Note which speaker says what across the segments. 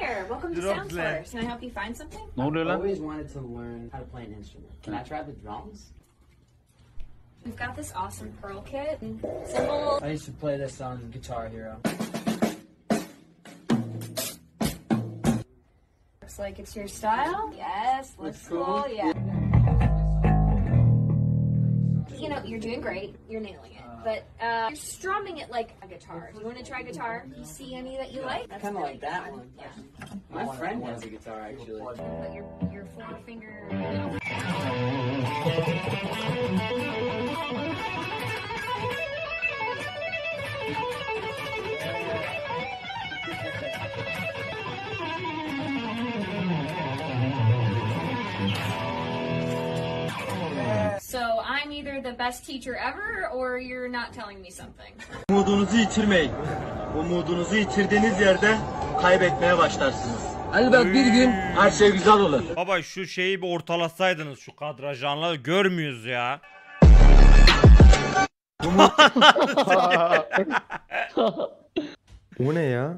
Speaker 1: there. Welcome to Soundsource. Can I help you find something?
Speaker 2: Ne oluyor
Speaker 3: I
Speaker 2: lan?
Speaker 3: always wanted to learn how to play an instrument. Can I try the drums?
Speaker 1: We've got this awesome Pearl kit and cymbals.
Speaker 3: I used to play this on Guitar Hero.
Speaker 1: Looks like it's your style. Yes, looks cool. Yeah. You know, you're doing great. You're nailing it. But you're strumming it like a guitar. Do you want to try guitar? Do you see any that you like? That's
Speaker 3: Kind of
Speaker 1: really
Speaker 3: like that
Speaker 1: good.
Speaker 3: one.
Speaker 1: Yeah.
Speaker 3: My friend has a guitar actually.
Speaker 1: But your forefinger. So I'm either the best teacher ever, or you're not telling me something.
Speaker 4: Umudunuzu yitirmeyin. Umudunuzu yitirdiğiniz yerde kaybetmeye başlarsınız. Elbet bir gün her şey güzel olur.
Speaker 5: Baba şu şeyi bir ortalasaydınız şu kadrajanla görmüyoruz ya.
Speaker 6: Bu ne ya?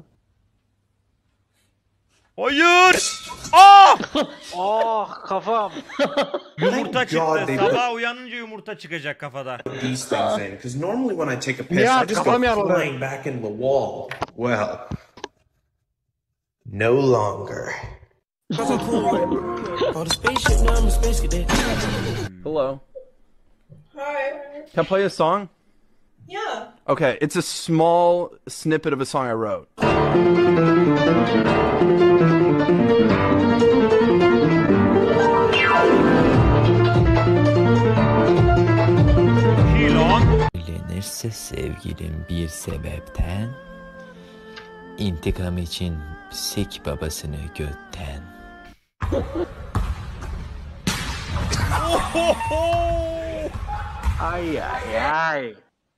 Speaker 5: Hayır! Ah!
Speaker 2: Ah kafam.
Speaker 5: Yumurta çıktı.
Speaker 7: God, they-
Speaker 5: Sabah uyanınca yumurta çıkacak kafada.
Speaker 7: These things in because normally when I take a piss,
Speaker 6: Yeah,
Speaker 7: I just go
Speaker 6: kafam yarıldı.
Speaker 7: flying back into the wall. Well, no longer.
Speaker 6: Hello. Hi. Can I play a song?
Speaker 8: Yeah.
Speaker 6: Okay, it's a small snippet of a song I wrote.
Speaker 5: Hilon.
Speaker 9: Evlenirse sevgilim bir sebepten, intikam için sik babasını götten.
Speaker 2: Ay ay ay.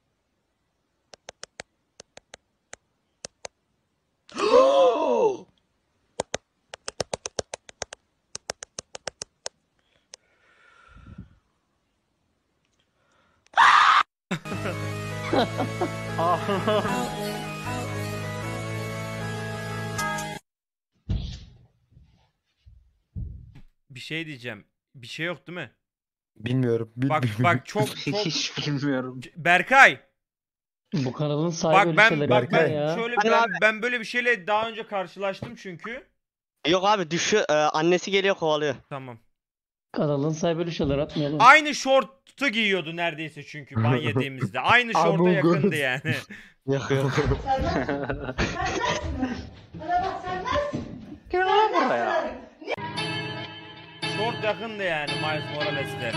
Speaker 5: Bir şey diyeceğim. Bir şey yok değil mi?
Speaker 6: Bilmiyorum.
Speaker 5: Bak çok
Speaker 2: Hiç bilmiyorum.
Speaker 5: Berkay.
Speaker 10: Bu kanalın sahibi
Speaker 5: Bak
Speaker 10: öyle
Speaker 5: ben
Speaker 10: şeyler
Speaker 5: bak
Speaker 10: yapar
Speaker 5: ben
Speaker 10: ya.
Speaker 5: şöyle
Speaker 11: Hani
Speaker 5: ben böyle bir şeyle daha önce karşılaştım çünkü.
Speaker 11: Yok abi annesi geliyor kovalıyor.
Speaker 5: Tamam.
Speaker 10: Kanalın sahibi öyle şeyler atmayalım.
Speaker 5: Aynı şortu giyiyordu neredeyse çünkü ban yediğimizde. Aynı şorta yakındı yani.
Speaker 11: Yok yok.
Speaker 2: Gel lan buraya.
Speaker 5: Şort yakındı yani Miles Morales'te.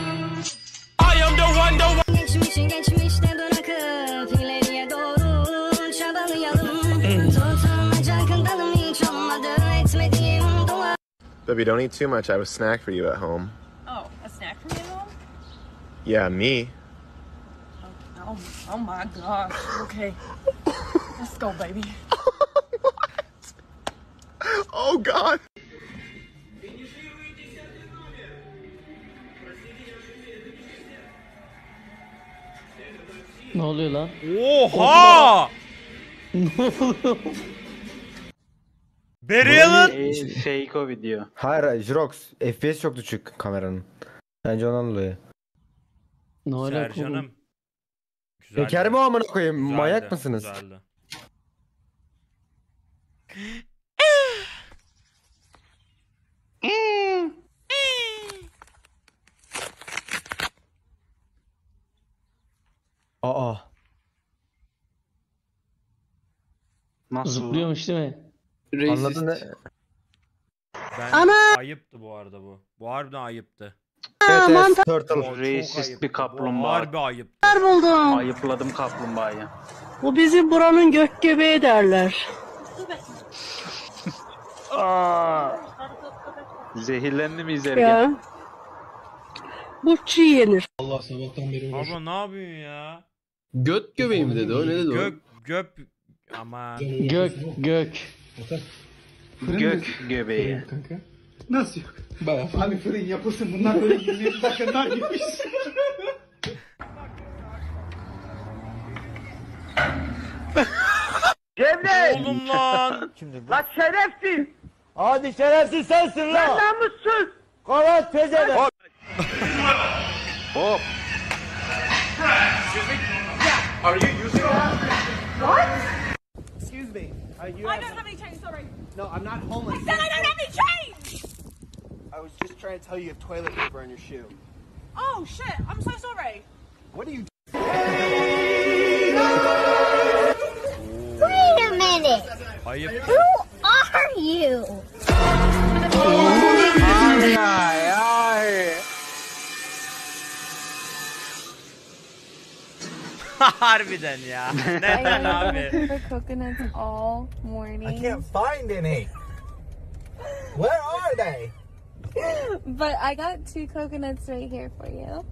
Speaker 1: Geçmişte bırakıp ileriye doğru çabalayalım. Tutunacak dalım hiç olmadı etmediğim dua.
Speaker 7: Baby, don't eat too much. I have a snack for you at home.
Speaker 8: Oh, a snack for me at home?
Speaker 7: Yeah, me.
Speaker 8: Oh my gosh. Okay. Let's go, baby.
Speaker 7: Oh God.
Speaker 10: Ne oluyor lan?
Speaker 5: Oha! Barry Allen.
Speaker 2: Fake o video.
Speaker 6: Hayır, Jirox. FPS çok düşük kameranın. Bence ondan dolayı.
Speaker 10: Ne alaka oğlum?
Speaker 5: Sercan'ım. Güzeldi.
Speaker 6: Peker mi amına koyayım?
Speaker 5: Güzeldi,
Speaker 6: Manyak mısınız?
Speaker 5: Güzeldi.
Speaker 6: Aa.
Speaker 2: Nasıl?
Speaker 10: Zıplıyormuş değil mi?
Speaker 6: Anladın ne?
Speaker 5: Ayıptı bu arada bu. Bu harbiden ayıptı.
Speaker 6: Evet,
Speaker 5: O
Speaker 6: Turtle.
Speaker 5: çok
Speaker 2: Racist
Speaker 5: ayıptı.
Speaker 2: bir
Speaker 5: Bu
Speaker 2: kaplumbağa.
Speaker 5: harbi ayıptı.
Speaker 8: Buldum.
Speaker 2: Ayıpladım kaplumbağayı.
Speaker 8: Bu bizim buranın gök göbeği derler.
Speaker 2: Zehirlendi mi izlerken?
Speaker 8: Ya. Bu çiğ yenir.
Speaker 5: Abla ne yapıyorsun ya?
Speaker 4: Göt göbeği mi dedi o? Ne dedi o?
Speaker 5: Göp ama
Speaker 10: Gök.
Speaker 2: Gök göbeği.
Speaker 4: Nasıl yok? Bayağı hani fırın yapılsın bunlar böyle 120 dakikadan gitmiş.
Speaker 5: oğlum lan.
Speaker 4: Lan şerefsiz! Hadi şerefsiz sensin lan. Sen namussuz. Kalan tezene.
Speaker 2: Hop.
Speaker 8: Excuse me. I don't have any change, sorry.
Speaker 4: No, I'm not homeless.
Speaker 8: I said I don't have any change!
Speaker 4: I was just trying to tell you you have toilet paper on your shoe.
Speaker 8: Oh shit, I'm so sorry.
Speaker 4: What are you
Speaker 1: Wait a minute.
Speaker 5: Ayıp.
Speaker 1: Who are you?
Speaker 2: Ay ay.
Speaker 5: Harbiden ya. Neden abi?
Speaker 8: For coconuts all morning.
Speaker 4: I can't find any. Where are they?
Speaker 8: But I got 2 coconuts right here for you.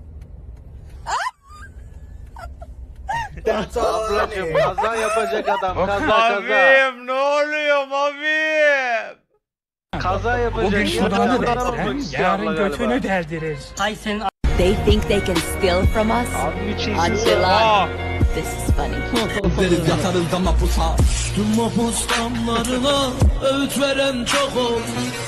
Speaker 4: That's all I
Speaker 2: Ablacım
Speaker 4: need.
Speaker 2: kaza yapacak adam. Kaza kaza.
Speaker 5: Mavim ne oluyor Mavim?
Speaker 2: Kaza yapacak.
Speaker 4: Bugün şuradanı
Speaker 2: Şuradan olmak istiyor abla galiba.
Speaker 4: deldirir.
Speaker 8: They think they can steal from us?
Speaker 2: Abi 3
Speaker 8: Until
Speaker 5: Aa,
Speaker 8: This is funny.
Speaker 9: Yatarız da mapusa. Düştüm mapus damlarına. Öğüt veren çok oldu.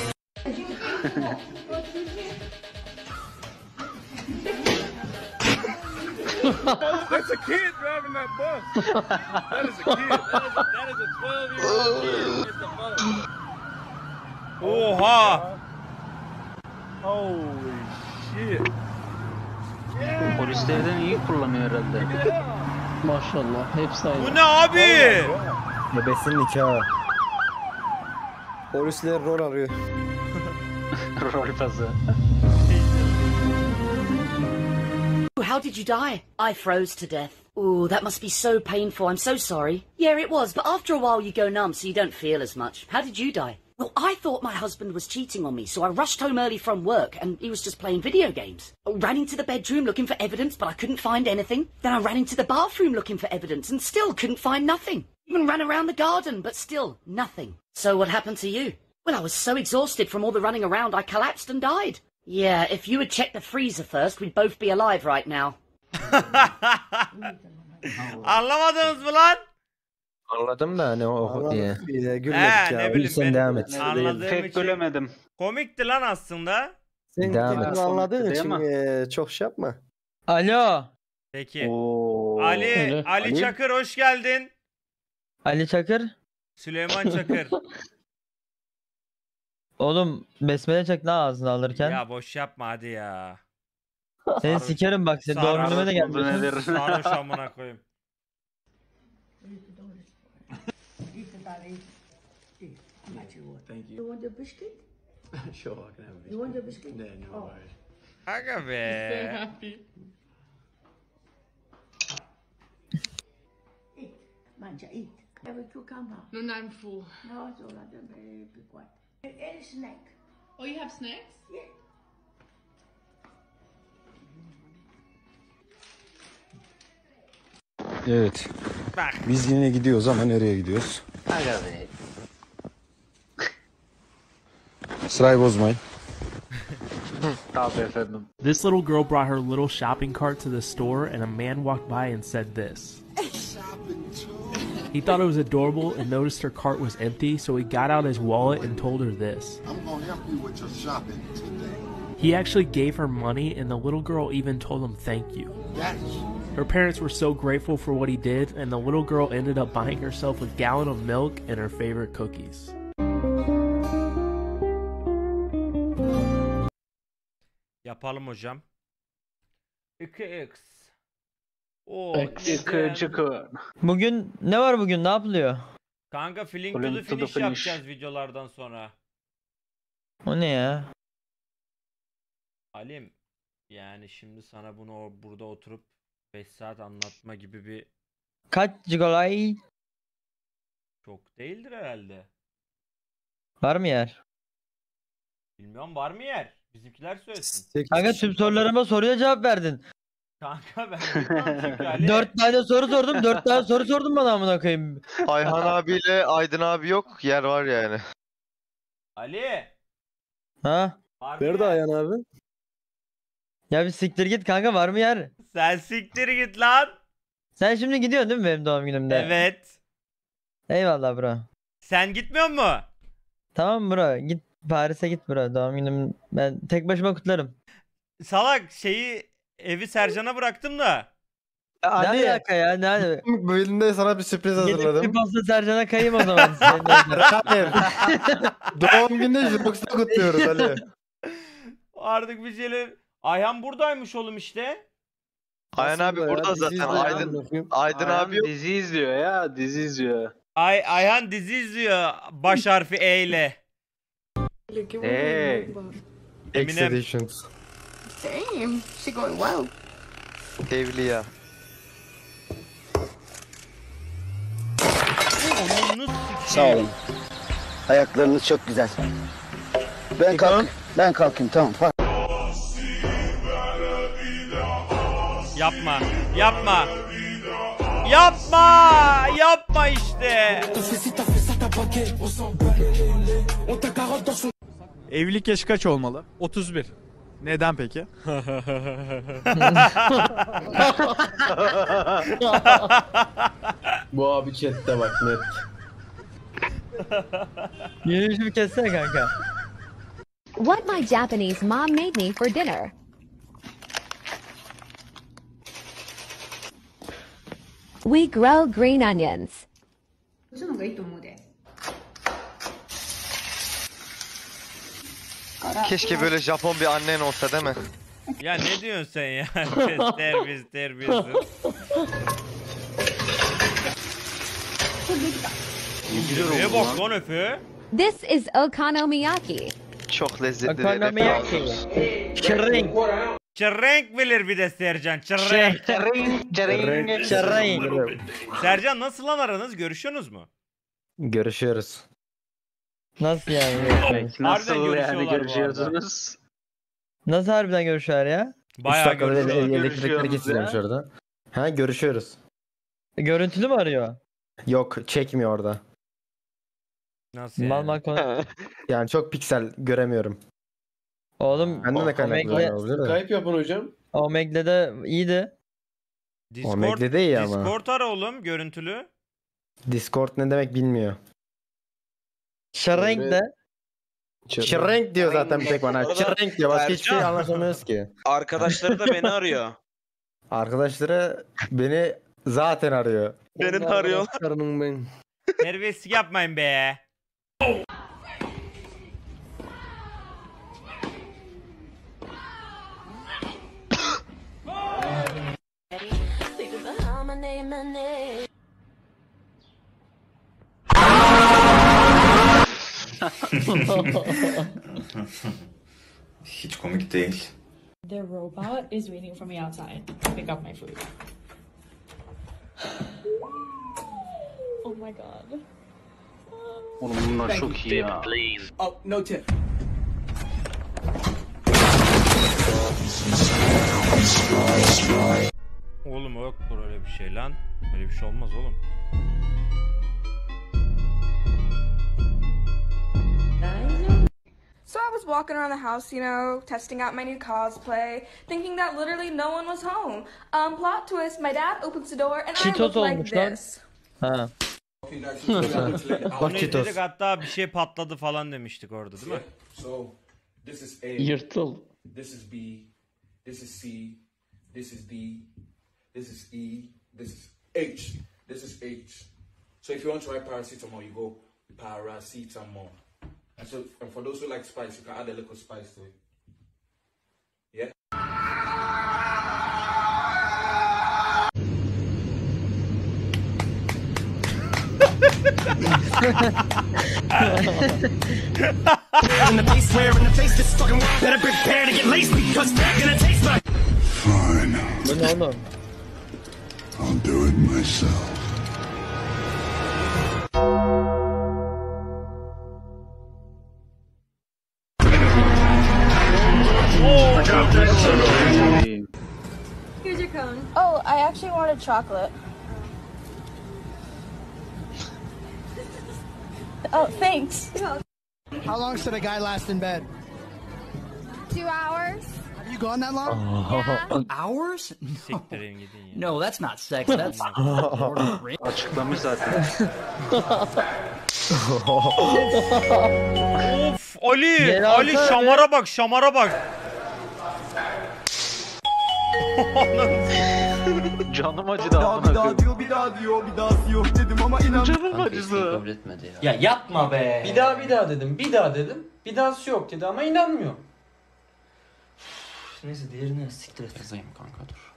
Speaker 4: That's a kid driving that bus. That is a kid. That is a 12-year-old kid in the bus.
Speaker 5: oha.
Speaker 4: Holy shit.
Speaker 2: Polislerden iyi kullanıyor herhalde.
Speaker 10: Maşallah hepsi aynı.
Speaker 5: Bu ne abi?
Speaker 6: Bebesinin nikahı. Polisler rol arıyor.
Speaker 2: Rol pası.
Speaker 8: How did you die? I froze to death. Ooh, that must be so painful. I'm so sorry. Yeah, it was, but after a while you go numb so you don't feel as much. How did you die? Well, I thought my husband was cheating on me, so I rushed home early from work and he was just playing video games. I ran into the bedroom looking for evidence, but I couldn't find anything. Then I ran into the bathroom looking for evidence and still couldn't find nothing. Even ran around the garden, but still nothing. So what happened to you? Well, I was so exhausted from all the running around, I collapsed and died. Yeah, if you had checked the freezer first, we'd both be alive right now.
Speaker 5: Anlamadınız mı lan?
Speaker 6: Anladım da ne o diye. Gülmedik
Speaker 5: He,
Speaker 6: ya.
Speaker 5: ne bileyim,
Speaker 6: Sen
Speaker 5: ben-
Speaker 6: devam et.
Speaker 5: Anladığım
Speaker 2: Pek
Speaker 5: için
Speaker 2: bölemedim.
Speaker 5: komikti lan aslında.
Speaker 6: Sen devam et.
Speaker 2: Anladığın için
Speaker 6: çok şey yapma.
Speaker 10: Alo.
Speaker 5: Peki.
Speaker 2: Oo.
Speaker 5: Ali
Speaker 6: Ali.
Speaker 5: Çakır hoş geldin.
Speaker 10: Ali Çakır.
Speaker 5: Süleyman Çakır.
Speaker 10: Oğlum besmele çek lan ağzını alırken.
Speaker 5: Ya boş yapma hadi ya.
Speaker 10: Seni sikerim bak. Senin doğum günüme de gelmiyorsun.
Speaker 5: Sarhoş amına koyayım. Aga be.
Speaker 8: No, I'm full. Oh, you have snacks?
Speaker 12: Evet.
Speaker 5: Bak.
Speaker 12: Biz yine gidiyoruz ama nereye gidiyoruz?
Speaker 2: Aga be.
Speaker 12: Sırayı bozmayın.
Speaker 2: Tabii efendim.
Speaker 13: This little girl brought her little shopping cart to the store, and a man walked by and said this. He thought it was adorable and noticed her cart was empty, so he got out his wallet and told her this.
Speaker 7: I'm gonna help you with your shopping today.
Speaker 13: He actually gave her money, and the little girl even told him thank you. Her parents were so grateful for what he did, and the little girl ended up buying herself a gallon of milk and her favorite cookies.
Speaker 5: Yapalım hocam. 2x. O
Speaker 2: Çıkı.
Speaker 10: Bugün ne var bugün? Ne yapılıyor?
Speaker 5: Kanka Fling to
Speaker 2: Fling
Speaker 5: the
Speaker 2: to the
Speaker 5: finish
Speaker 2: finish.
Speaker 5: yapacağız videolardan sonra.
Speaker 10: O ne ya?
Speaker 5: Alim yani şimdi sana bunu burada oturup 5 saat anlatma gibi bir
Speaker 10: Kaç gigolay
Speaker 5: çok değildir herhalde.
Speaker 10: var mı yer?
Speaker 5: Bilmiyorum var mı yer? Bizimkiler söylesin.
Speaker 10: Kanka tüm sorularıma soruya cevap verdin.
Speaker 5: Kanka ben bilmiyorum çünkü Ali.
Speaker 10: 4 tane soru sordum. 4 tane soru sordum bana amına koyayım.
Speaker 11: Ayhan abiyle Aydın abi yok. Yer var yani.
Speaker 5: Ali.
Speaker 10: Ha?
Speaker 5: Var mı yer?
Speaker 6: Ayhan abi?
Speaker 10: Ya bir siktir git kanka, var mı yer?
Speaker 5: Sen siktir git lan.
Speaker 10: Sen şimdi gidiyorsun değil mi benim doğum günümde?
Speaker 5: Evet.
Speaker 10: Eyvallah bro.
Speaker 5: Sen gitmiyor mu?
Speaker 10: Tamam bro, git Paris'e git bro. Doğum günüm ben tek başıma kutlarım.
Speaker 5: Salak evi Sercan'a bıraktım da.
Speaker 10: Ne alaka ya? Ne?
Speaker 6: Bölümde sana bir sürpriz
Speaker 10: Gidip bir
Speaker 6: hazırladım.
Speaker 10: pasta Sercan'a kayayım o zaman.
Speaker 6: Hayır. Doğum gününü Jurox'ta kutluyoruz Ali.
Speaker 5: Artık bir şeyler. Ayhan buradaymış oğlum işte.
Speaker 11: Ayhan abi burada zaten. Aydın abi yok.
Speaker 2: Dizi izliyor ya, dizi izliyor.
Speaker 5: Ayhan dizi izliyor baş harfi E ile.
Speaker 2: Hey.
Speaker 5: Eminem.
Speaker 6: Expeditions.
Speaker 14: Damn, she going well.
Speaker 11: Evliya.
Speaker 4: Sağ olun. Ayaklarınız çok güzel. Ben kalkayım tamam.
Speaker 5: Yapma. Yapma. Yapma. Yapma işte.
Speaker 15: Evlilik yaşı kaç olmalı? 31. Neden peki?
Speaker 6: Bu abi chatte bak net.
Speaker 10: Yürüyüşümü kessene kanka.
Speaker 16: What my Japanese mom made me for dinner. We grow green onions.
Speaker 11: Keşke böyle Japon bir annen olsa değil mi?
Speaker 5: Ya ne diyorsun sen ya? Terbiyesiz. Ne bak lan Efe?
Speaker 16: This is okonomiyaki.
Speaker 11: Çok lezzetli.
Speaker 10: Okonomiyaki. Çırrink.
Speaker 5: Çırrink bilir bir de Sercan. Çırrink.
Speaker 10: Çırrink.
Speaker 5: Sercan nasıl lan aranız? Görüşüyorsunuz mu?
Speaker 6: Görüşüyoruz.
Speaker 10: Nasıl yani?
Speaker 2: Nasıl yani
Speaker 5: görüşüyorlar bu
Speaker 2: görüşüyorsunuz?
Speaker 10: Nasıl harbiden görüşüyorlar ya?
Speaker 5: Bayağı görüşüyorlar.
Speaker 6: Elektrikleri geçiriyormuş orada. Ha görüşüyoruz.
Speaker 10: Görüntülü mü arıyor?
Speaker 6: Yok çekmiyor orada.
Speaker 5: Nasıl
Speaker 10: Mal
Speaker 5: yani?
Speaker 10: mal konu.
Speaker 6: Yani çok piksel göremiyorum.
Speaker 10: Oğlum
Speaker 6: Bende de kaynaklı olabilir de.
Speaker 4: Skype yapın hocam.
Speaker 10: Omegle'de iyiydi.
Speaker 6: Omegle'de iyi ama.
Speaker 5: Discord ara oğlum görüntülü.
Speaker 6: Discord ne demek bilmiyor.
Speaker 10: Şırrink de.
Speaker 6: Şırrink diyor zaten bir tek bana. Şırrink diyor. Başka hiçbir şey anlaşamıyoruz ki.
Speaker 17: Arkadaşları da beni arıyor.
Speaker 6: Arkadaşları beni zaten arıyor.
Speaker 17: Beni de arıyor.
Speaker 5: Terbiyesizlik yapmayın be.
Speaker 18: Hiç komik değil.
Speaker 19: The robot is waiting for me outside to pick up my food. Oh my god.
Speaker 2: Oğlum bunlar çok iyi ya.
Speaker 4: Oh, no tip.
Speaker 5: Oğlum yoktur öyle bir şey lan. Öyle bir şey olmaz oğlum.
Speaker 14: So I was walking around the house, testing out my new cosplay, thinking that literally no one was home. Plot twist, my dad opens the door and I look like this.
Speaker 10: Ha.
Speaker 5: Onu izledik hatta bir şey patladı falan demiştik orada değil mi?
Speaker 4: So this is A.
Speaker 10: Yırtıl.
Speaker 4: This is B. This is C. This is D. This is E. This is H. This is H. So if you want to write paracetamol, you go paracetamol. And so, and for those who like spice, you can add a little spice to it. Yeah.
Speaker 9: In the face, where in the face, this fucking world better prepare to get laced because they're gonna taste my.
Speaker 12: Fine.
Speaker 10: Bu ne oğlum?
Speaker 12: I'll do it myself.
Speaker 1: Here's your cone.
Speaker 14: Oh, I actually wanted chocolate. Oh, thanks.
Speaker 9: How long should a guy last in bed?
Speaker 14: 2 hours.
Speaker 9: Have you gone that long?
Speaker 20: Hours?
Speaker 5: Siktirin gidin ya.
Speaker 20: No, that's not sex. That's
Speaker 2: Açıklamış zaten.
Speaker 5: Of Ali,
Speaker 10: Gel
Speaker 5: Ali
Speaker 10: alsana
Speaker 5: şamara bak, şamara bak.
Speaker 2: Canım acıdı amına koyayım.
Speaker 9: bir daha diyor dedim ama
Speaker 2: Canım acıdı.
Speaker 3: Kabul etmedi ya.
Speaker 9: Ya yapma be. Bir daha dedim. Bir dahası yok dedi ama inanmıyor. Neyse diğerini siktir et.
Speaker 3: Yazayım kanka dur.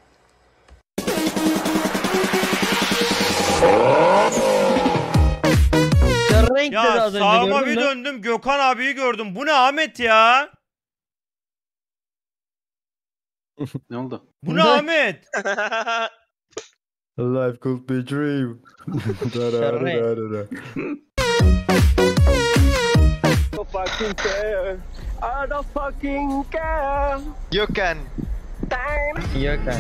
Speaker 10: Şerrenk dedi
Speaker 5: Ya
Speaker 10: az önce,
Speaker 5: sağıma
Speaker 10: gördün
Speaker 5: bir
Speaker 10: mü?
Speaker 5: döndüm, Gökhan abiyi gördüm. Bu ne Ahmet ya?
Speaker 2: Ne oldu?
Speaker 5: Bu ne Ahmet?
Speaker 6: Life could be a dream.
Speaker 11: Gökhan.
Speaker 10: Yakın.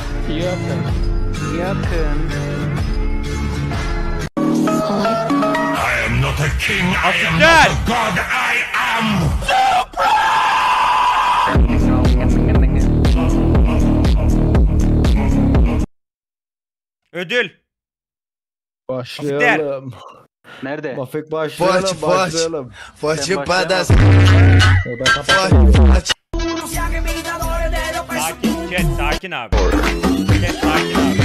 Speaker 12: I am not a king, I am
Speaker 5: Gel.
Speaker 12: not a god, I am
Speaker 5: Ödül.
Speaker 6: Başlayalım.
Speaker 2: Nerede?
Speaker 6: Mafik başlayalım. Başlayalım.
Speaker 2: Sen başla.
Speaker 5: Sakin, chat, sakin abi. Chat, sakin abi.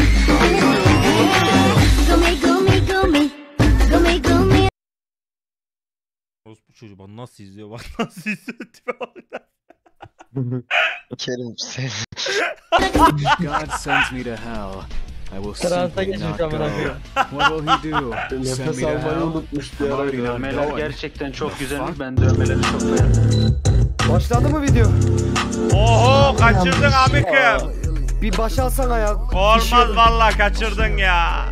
Speaker 5: Bu çocuğu bana nasıl izliyor, bak nasıl izliyor, tipe bak.
Speaker 11: Kerim sen.
Speaker 9: God sends me to hell. I will
Speaker 10: Transa
Speaker 9: simply
Speaker 10: geçmiş
Speaker 9: not go.
Speaker 10: amına koyayım.
Speaker 9: What will he do? Send
Speaker 6: Nefes
Speaker 9: me to
Speaker 6: almayı
Speaker 9: hell?
Speaker 6: unutmuş bir
Speaker 9: I'm
Speaker 6: ara.
Speaker 9: already not
Speaker 2: Dövmeler
Speaker 9: going.
Speaker 2: gerçekten çok güzelmiş. Ben dövmeleri çok beğendim.
Speaker 6: Başladı mı video?
Speaker 5: Oho, kaçırdın amikim.
Speaker 6: Bir baş alsana ya.
Speaker 5: Olmaz vallahi, kaçırdın ya.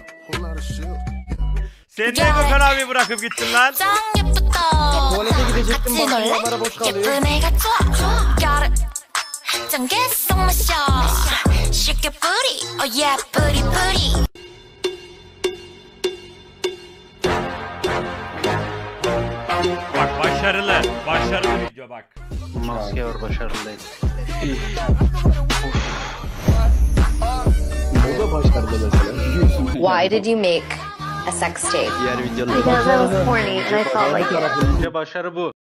Speaker 5: Sen niye Gökhan abi bırakıp gittin lan?
Speaker 6: Tuvalete gidecektim. Baktım kamera boş kalıyor.
Speaker 5: Bak başarılı, başarılı video bak.
Speaker 2: Maske var, başarılıydı.
Speaker 6: Bu da başarılı mesela.
Speaker 16: Why did you make a sex tape?
Speaker 11: Diğer videoda.
Speaker 16: Because I was horny and I felt like it.
Speaker 2: Bence başarı bu.